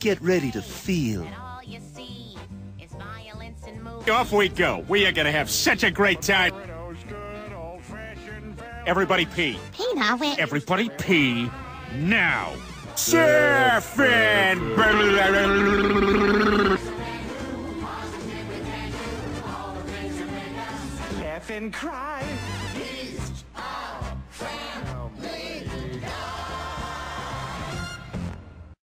get ready to feel. Off we go. We are gonna have such a great time. Everybody pee. Pee now, wait. Everybody pee now. Surfing! Laugh and cry.